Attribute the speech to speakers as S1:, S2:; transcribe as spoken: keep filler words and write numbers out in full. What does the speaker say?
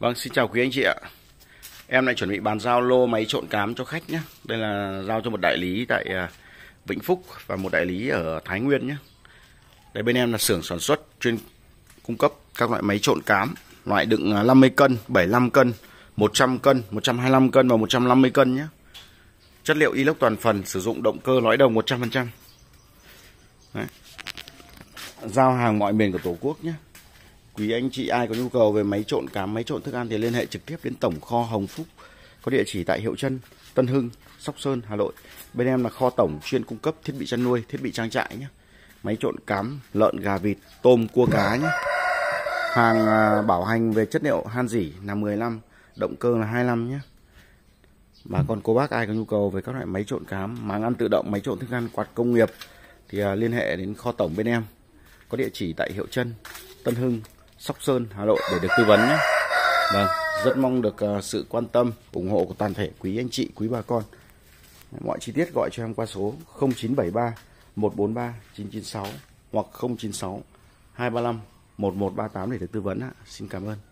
S1: Vâng, xin chào quý anh chị ạ. Em lại chuẩn bị bàn giao lô máy trộn cám cho khách nhé. Đây là giao cho một đại lý tại Vĩnh Phúc và một đại lý ở Thái Nguyên nhé. Đây bên em là xưởng sản xuất chuyên cung cấp các loại máy trộn cám, loại đựng năm mươi cân, bảy mươi lăm cân, một trăm cân, một trăm hai mươi lăm cân và một trăm năm mươi cân nhé. Chất liệu inox toàn phần, sử dụng động cơ lõi đồng một trăm phần trăm. Đấy. Giao hàng mọi miền của Tổ quốc nhé. Quý anh chị ai có nhu cầu về máy trộn cám, máy trộn thức ăn thì liên hệ trực tiếp đến tổng kho Hồng Phúc, có địa chỉ tại Hiệu Trân, Tân Hưng, Sóc Sơn, Hà Nội. Bên em là kho tổng chuyên cung cấp thiết bị chăn nuôi, thiết bị trang trại nhé. Máy trộn cám, lợn, gà, vịt, tôm, cua, cá nhé. Hàng bảo hành về chất liệu han rỉ là mười lăm, động cơ là hai mươi lăm nhé. Bà con cô bác ai có nhu cầu về các loại máy trộn cám, máng ăn tự động, máy trộn thức ăn, quạt công nghiệp thì liên hệ đến kho tổng bên em, có địa chỉ tại Hiệu Trân, Tân Hưng, Sóc Sơn, Hà Nội để được tư vấn nhé. Vâng, rất mong được uh, sự quan tâm, ủng hộ của toàn thể quý anh chị, quý bà con. Mọi chi tiết gọi cho em qua số không chín bảy ba một bốn ba chín chín sáu hoặc không chín sáu hai ba năm một một ba tám để được tư vấn ạ. Xin cảm ơn.